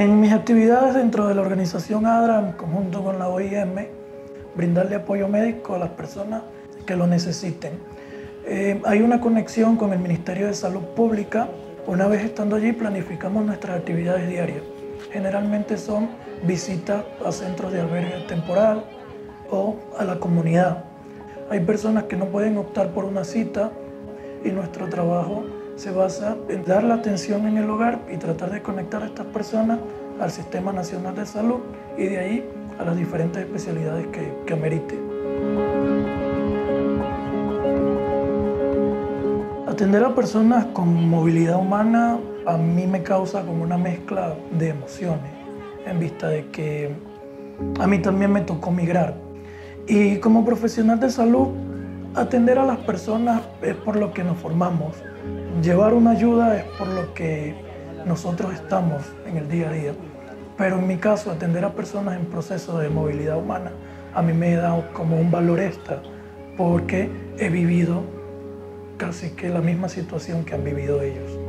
En mis actividades dentro de la organización ADRA, en conjunto con la OIM, brindarle apoyo médico a las personas que lo necesiten. Hay una conexión con el Ministerio de Salud Pública. Una vez estando allí, planificamos nuestras actividades diarias. Generalmente son visitas a centros de albergue temporal o a la comunidad. Hay personas que no pueden optar por una cita y nuestro trabajo se basa en dar la atención en el hogar y tratar de conectar a estas personas al Sistema Nacional de Salud y de ahí a las diferentes especialidades que amerite. Atender a personas con movilidad humana a mí me causa como una mezcla de emociones, en vista de que a mí también me tocó migrar. Y como profesional de salud, atender a las personas es por lo que nos formamos. Llevar una ayuda es por lo que nosotros estamos en el día a día. Pero en mi caso, atender a personas en proceso de movilidad humana a mí me da como un valor extra porque he vivido casi que la misma situación que han vivido ellos.